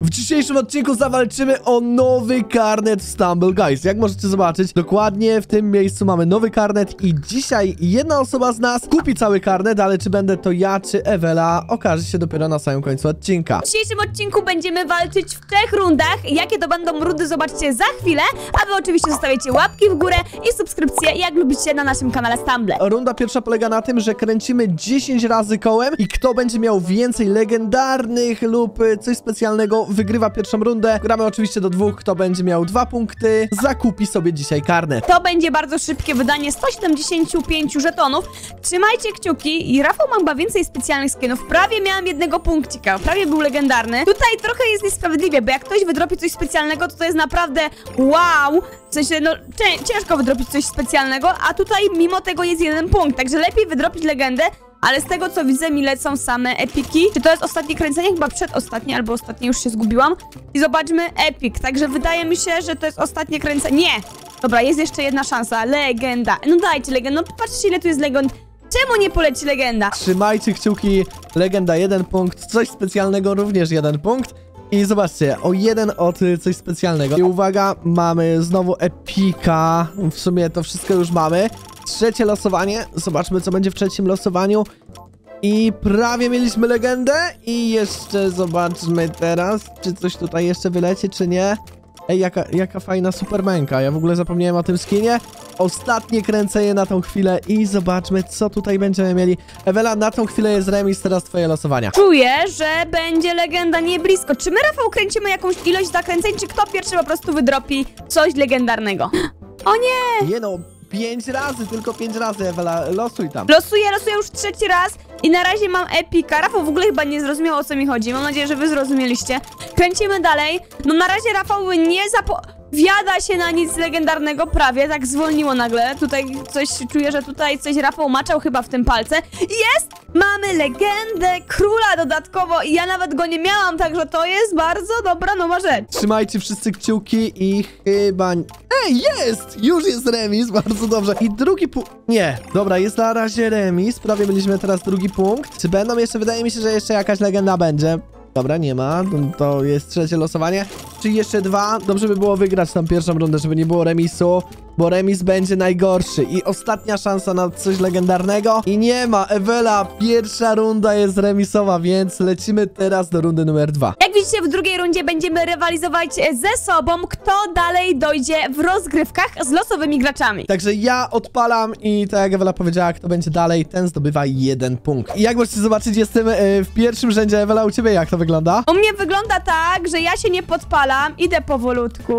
W dzisiejszym odcinku zawalczymy o nowy karnet w Stumble Guys. Jak możecie zobaczyć, dokładnie w tym miejscu mamy nowy karnet i dzisiaj jedna osoba z nas kupi cały karnet, ale czy będę to ja, czy Ewela, okaże się dopiero na samym końcu odcinka. W dzisiejszym odcinku będziemy walczyć w 3 rundach. Jakie to będą rundy, zobaczcie za chwilę. A wy oczywiście zostawiacie łapki w górę i subskrypcję, jak lubicie, na naszym kanale Stumble. Runda pierwsza polega na tym, że kręcimy 10 razy kołem i kto będzie miał więcej legendarnych lub coś specjalnego, wygrywa pierwszą rundę. Gramy oczywiście do 2, kto będzie miał 2 punkty, zakupi sobie dzisiaj karnet. To będzie bardzo szybkie wydanie 175 żetonów. Trzymajcie kciuki i Rafał ma chyba więcej specjalnych skinów. Prawie miałam jednego punkcika, prawie był legendarny. Tutaj trochę jest niesprawiedliwie, bo jak ktoś wydropi coś specjalnego, to jest naprawdę wow. W sensie, no ciężko wydropić coś specjalnego, a tutaj mimo tego jest 1 punkt, także lepiej wydropić legendę. Ale z tego co widzę mi lecą same epiki. Czy to jest ostatnie kręcenie? Chyba przedostatnie albo ostatnie, już się zgubiłam. I zobaczmy epik, także wydaje mi się, że to jest ostatnie kręcenie. Nie! Dobra, jest jeszcze jedna szansa. Legenda. No dajcie legendę, no patrzcie ile tu jest legend. Czemu nie poleci legenda? Trzymajcie kciuki, legenda 1 punkt, coś specjalnego również 1 punkt. I zobaczcie, o 1 od coś specjalnego. I uwaga, mamy znowu epika. W sumie to wszystko już mamy. Trzecie losowanie. Zobaczmy, co będzie w trzecim losowaniu. I prawie mieliśmy legendę. I jeszcze zobaczmy teraz, czy coś tutaj jeszcze wyleci, czy nie. Ej, jaka fajna supermenka. Ja w ogóle zapomniałem o tym skinie. Ostatnie kręcenie na tą chwilę i zobaczmy, co tutaj będziemy mieli. Ewela, na tą chwilę jest remis, teraz twoje losowania. Czuję, że będzie legenda nie blisko. Czy my, Rafał, kręcimy jakąś ilość zakręceń, czy kto pierwszy po prostu wydropi coś legendarnego? O nie! Nie no, 5 razy, tylko 5 razy, Ewela, losuj tam. Losuję już 3 raz i na razie mam epika. Rafał w ogóle chyba nie zrozumiał, o co mi chodzi. Mam nadzieję, że wy zrozumieliście. Kręcimy dalej. No na razie Rafał nie zapowiada się na nic legendarnego, prawie, tak zwolniło nagle. Tutaj coś, czuję, że tutaj coś Rafał maczał chyba w tym palce. Jest! Mamy legendę króla dodatkowo i ja nawet go nie miałam, także to jest bardzo dobra nowa rzecz. Trzymajcie wszyscy kciuki i chyba... Ej, jest! Już jest remis, bardzo dobrze. I drugi punkt... Nie, dobra, jest na razie remis. Prawie byliśmy teraz drugi punkt. Czy będą jeszcze? Wydaje mi się, że jeszcze jakaś legenda będzie. Dobra, nie ma. To jest trzecie losowanie. Czy jeszcze 2? Dobrze by było wygrać tam pierwszą rundę, żeby nie było remisu, bo remis będzie najgorszy. I ostatnia szansa na coś legendarnego. I nie ma. Ewela, pierwsza runda jest remisowa, więc lecimy teraz do rundy numer 2. Jak widzicie, w drugiej rundzie będziemy rywalizować ze sobą, kto dalej dojdzie w rozgrywkach z losowymi graczami. Także ja odpalam i tak jak Ewela powiedziała, kto będzie dalej, ten zdobywa 1 punkt. I jak możecie zobaczyć, jestem w pierwszym rzędzie. Ewela, u ciebie jak to wygląda? U mnie wygląda tak, że ja się nie podpalam, idę powolutku.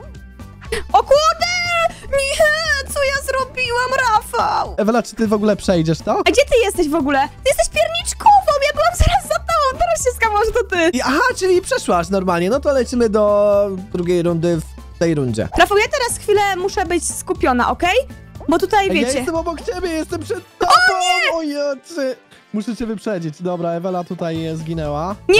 O kurde! Nie, co ja zrobiłam, Rafał? Ewela, czy ty w ogóle przejdziesz to? A gdzie ty jesteś w ogóle? Ty jesteś pierniczkową, ja byłam zaraz za tobą, teraz się skazało, że to ty. Aha, czyli przeszłaś normalnie, no to lecimy do drugiej rundy w tej rundzie. Rafał, ja teraz chwilę muszę być skupiona, okej? Bo tutaj, wiecie... Ja jestem obok ciebie, jestem przed tobą! O nie! Muszę cię wyprzedzić. Dobra, Ewela tutaj zginęła. Nie.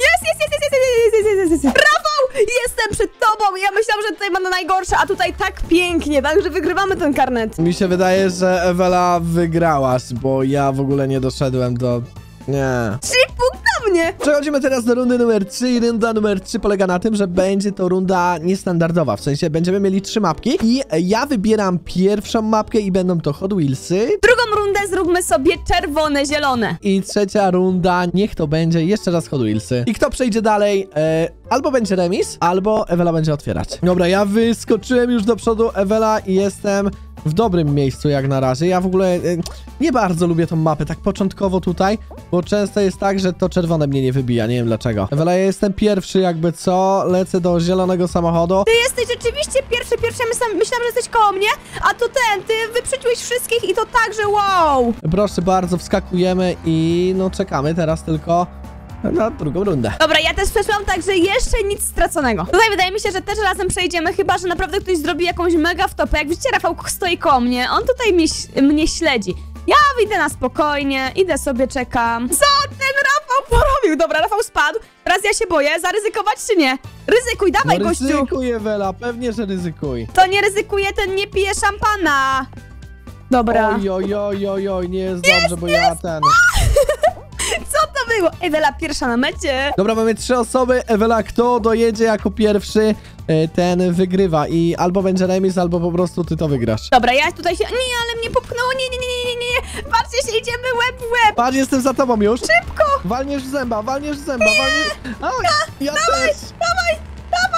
Jest. Rafał, jestem przed tobą. Ja myślałam, że tutaj będę najgorsza, a tutaj tak pięknie, także wygrywamy ten karnet. Mi się wydaje, że Ewela wygrałaś, bo ja w ogóle nie doszedłem do... Nie. 3 punkty na mnie. Przechodzimy teraz do rundy numer 3 i runda numer 3 polega na tym, że będzie to runda niestandardowa. W sensie będziemy mieli 3 mapki i ja wybieram pierwszą mapkę i będą to Hot Wheelsy. Drugą rundę zróbmy sobie czerwone, zielone. I trzecia runda, niech to będzie jeszcze raz Hot Wheelsy. I kto przejdzie dalej, albo będzie remis, albo Ewela będzie otwierać. Dobra, ja wyskoczyłem już do przodu, Ewela, i jestem w dobrym miejscu jak na razie. Ja w ogóle nie bardzo lubię tą mapę, tak początkowo tutaj, bo często jest tak, że to czerwone mnie nie wybija, nie wiem dlaczego. Ewela, ja jestem pierwszy jakby co, lecę do zielonego samochodu. Ty jesteś rzeczywiście pierwszy, ja myślałam, że jesteś koło mnie, a to ty wyprzedziłeś wszystkich i to tak, że wow. Proszę bardzo, wskakujemy i no czekamy teraz tylko na drugą rundę. Dobra, ja też przeszłam, także jeszcze nic straconego. Tutaj wydaje mi się, że też razem przejdziemy, chyba że naprawdę ktoś zrobi jakąś mega wtopę. Jak widzicie, Rafał stoi koło mnie, on tutaj mnie śledzi. Ja idę na spokojnie, idę sobie, czekam. Co ten Rafał porobił? Dobra, Rafał spadł. Teraz ja się boję, zaryzykować czy nie? Ryzykuj, dawaj, gościu. Ryzykuj, Ewela, pewnie, że ryzykuj. To nie ryzykuje, ten nie pije szampana. Dobra. Oj, nie jest dobrze, bo ja ten... Co to było? Ewela pierwsza na mecie. Dobra, mamy 3 osoby. Ewela, kto dojedzie jako pierwszy, ten wygrywa. I albo będzie remis, albo po prostu ty to wygrasz. Dobra, ja tutaj się... Nie, ale mnie popchnęło. Nie. Patrzcie się, idziemy łeb w łeb. Patrz, jestem za tobą już. Szybko. Walniesz w zęba, walniesz. Ja też. Dawaj.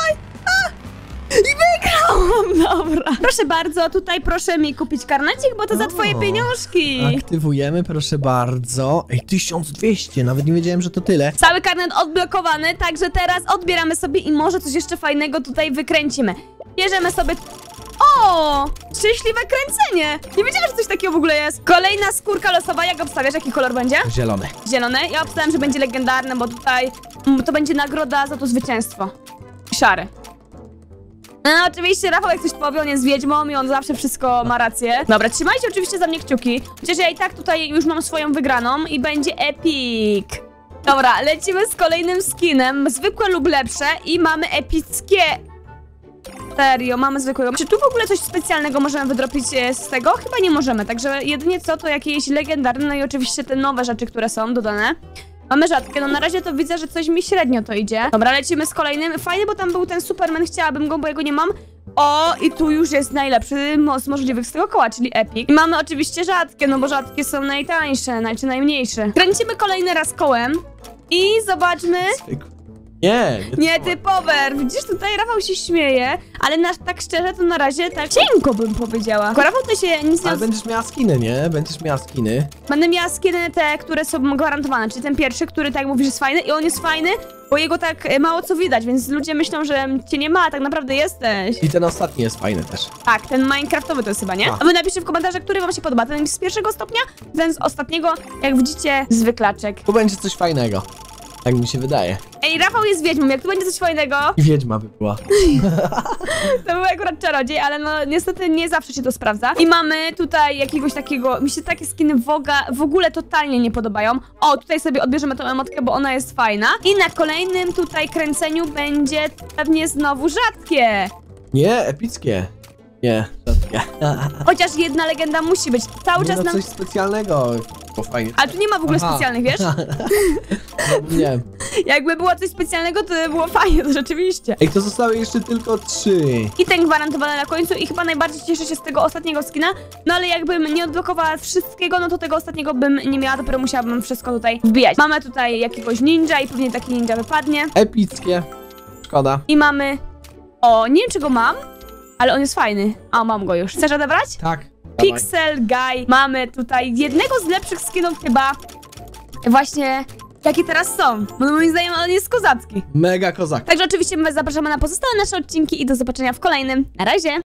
I wygrałam, dobra. Proszę bardzo, tutaj proszę mi kupić karnecik, bo to za twoje pieniążki. Aktywujemy, proszę bardzo. Ej, 1200, nawet nie wiedziałem, że to tyle. Cały karnet odblokowany, także teraz odbieramy sobie i może coś jeszcze fajnego tutaj wykręcimy. Bierzemy sobie... O! Szczęśliwe kręcenie! Nie wiedziałam, że coś takiego w ogóle jest. Kolejna skórka losowa, jak obstawiasz, jaki kolor będzie? Zielony. Zielony. Ja obstawiam, że będzie legendarny, bo tutaj to będzie nagroda za to zwycięstwo. I szary. No oczywiście Rafał jak coś powie, on jest wiedźmą i on zawsze wszystko ma rację. Dobra, trzymajcie oczywiście za mnie kciuki. Chociaż ja i tak tutaj już mam swoją wygraną i będzie epic. Dobra, lecimy z kolejnym skinem. Zwykłe lub lepsze i mamy epickie. Serio, mamy zwykłego. Czy tu w ogóle coś specjalnego możemy wydropić z tego? Chyba nie możemy, także jedynie co to jakieś legendarne, no i oczywiście te nowe rzeczy, które są dodane. Mamy rzadkie, no na razie to widzę, że coś mi średnio to idzie. Dobra, lecimy z kolejnym. Fajnie, bo tam był ten Superman, chciałabym go, bo jego nie mam. O, i tu już jest najlepszy z możliwych z tego koła, czyli Epic. I mamy oczywiście rzadkie, no bo rzadkie są najtańsze, najmniejsze. Kręcimy kolejny raz kołem i zobaczmy... Nie, typowe. Widzisz, tutaj Rafał się śmieje, ale tak szczerze to na razie tak cienko bym powiedziała. Tylko Rafał to się nic nie... Ale będziesz miała skiny, nie? Będziesz miała skiny. Będę miała skiny te, które są gwarantowane, czyli ten pierwszy, który tak mówisz jest fajny i on jest fajny, bo jego tak mało co widać, więc ludzie myślą, że cię nie ma, a tak naprawdę jesteś. I ten ostatni jest fajny też. Tak, ten Minecraftowy to jest chyba, nie? A wy napiszcie w komentarzach, który wam się podoba, ten z pierwszego stopnia, ten z ostatniego, jak widzicie, zwyklaczek. Tu będzie coś fajnego. Tak mi się wydaje. Ej, Rafał jest wiedźmą, jak tu będzie coś fajnego... I wiedźma by była. To był akurat czarodziej, ale no niestety nie zawsze się to sprawdza. I mamy tutaj jakiegoś takiego... Mi się takie skiny w ogóle totalnie nie podobają. O, tutaj sobie odbierzemy tą emotkę, bo ona jest fajna. I na kolejnym tutaj kręceniu będzie pewnie znowu rzadkie. Nie, epickie. Nie, rzadkie. Chociaż jedna legenda musi być. Cały czas nam... coś specjalnego. Bo fajnie. Ale tu nie ma w ogóle specjalnych, wiesz? Nie. Jakby było coś specjalnego, to by było fajnie, to rzeczywiście. Ej, to zostały jeszcze tylko 3. I ten gwarantowany na końcu i chyba najbardziej cieszę się z tego ostatniego skina, no ale jakbym nie odblokowała wszystkiego, no to tego ostatniego bym nie miała, dopiero musiałabym wszystko tutaj wbijać. Mamy tutaj jakiegoś ninja i pewnie taki ninja wypadnie. Epickie. Szkoda. I mamy... O, nie wiem czy go mam, ale on jest fajny. A, mam go już. Chcesz odebrać? Tak. Pixel Guy. Mamy tutaj jednego z lepszych skinów chyba właśnie, jakie teraz są. Bo moim zdaniem on jest kozacki. Mega kozak. Także oczywiście my was zapraszamy na pozostałe nasze odcinki i do zobaczenia w kolejnym. Na razie!